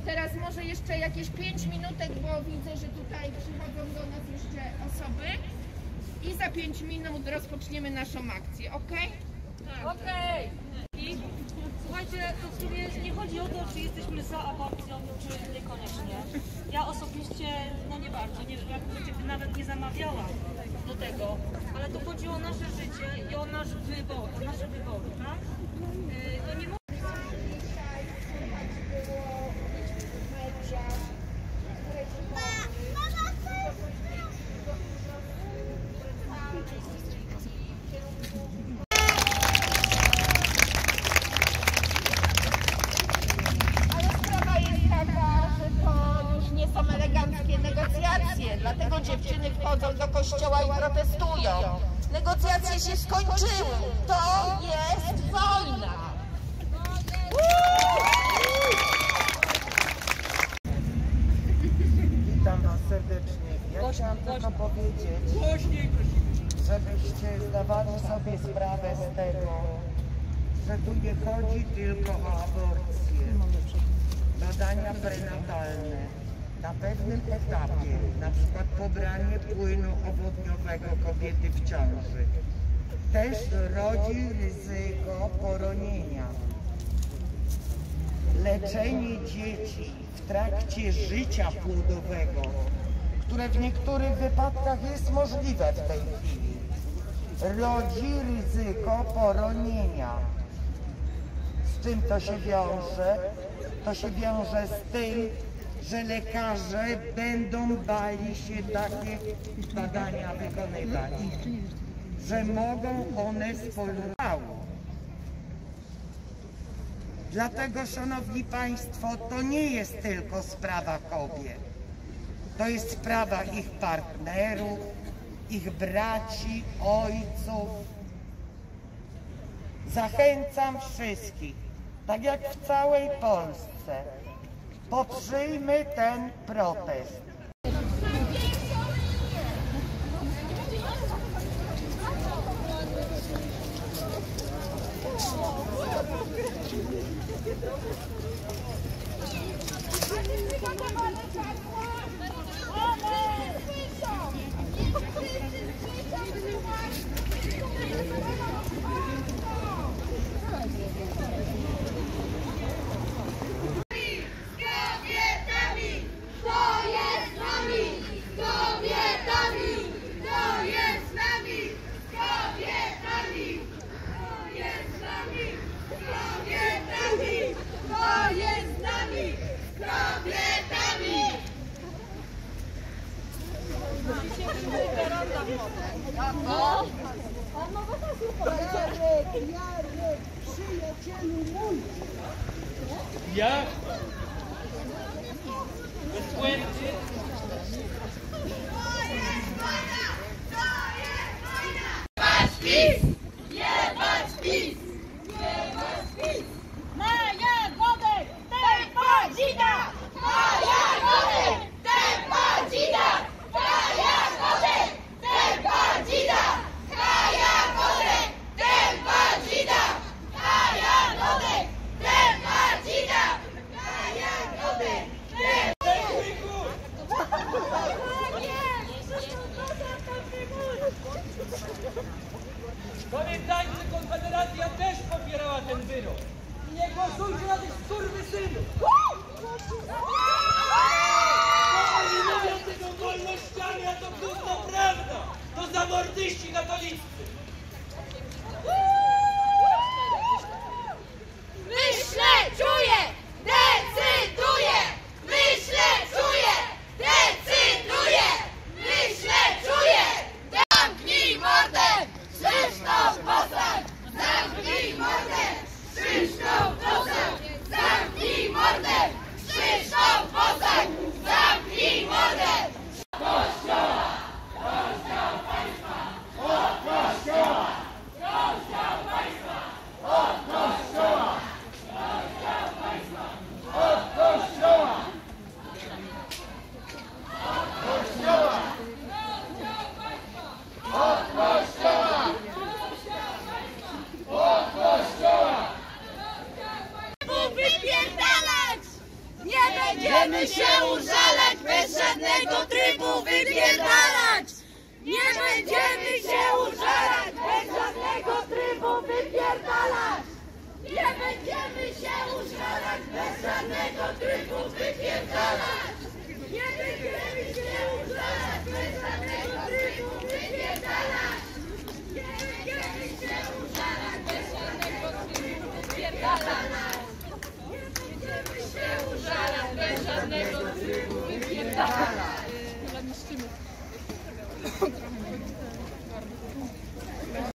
teraz może jeszcze jakieś 5 minutek, bo widzę, że tutaj przychodzą do nas jeszcze osoby. I za 5 minut rozpoczniemy naszą akcję, ok? Tak. Okej. I słuchajcie, to w sumie nie chodzi o to, czy jesteśmy za aborcją, czy niekoniecznie. Ja osobiście, no nie bardzo, nie, nawet nie zamawiałam do tego, ale to chodzi o nasze życie i o nasz wybór, o nasze wybory, tak? Nie Dlatego dziewczyny wchodzą do kościoła i protestują. Negocjacje się skończyły. To jest wojna. Witam Was serdecznie. Ja chciałam tylko powiedzieć, żebyście zdawali sobie sprawę z tego, że tu nie chodzi tylko o aborcję. Badania prenatalne. Na pewnym etapie, na przykład pobranie płynu owodniowego kobiety w ciąży, też rodzi ryzyko poronienia. Leczenie dzieci w trakcie życia płodowego, które w niektórych wypadkach jest możliwe w tej chwili, rodzi ryzyko poronienia. Z czym to się wiąże? To się wiąże z tym, że lekarze będą bali się takie badania wykonywać, że mogą one spowodować. Dlatego, szanowni Państwo, to nie jest tylko sprawa kobiet. To jest sprawa ich partnerów, ich braci, ojców. Zachęcam wszystkich, tak jak w całej Polsce, poprzyjmy ten protest. Jarek, przyjacielu mój! Ja? Bezbłędny? Jebać PiS! Jebać PiS! Jebać PiS! Na Jagodę! Tempa dzida! Na Jagodę! Tempa dzida! Na Jagodę! Tempa dzida! Na Jagodę! Tempa dzida! Na Jagodę! Tempa dzida! będziemy się użalać, bez żadnego trybu wypierdalać! Nie będziemy się użalać, bez żadnego trybu wypierdalać!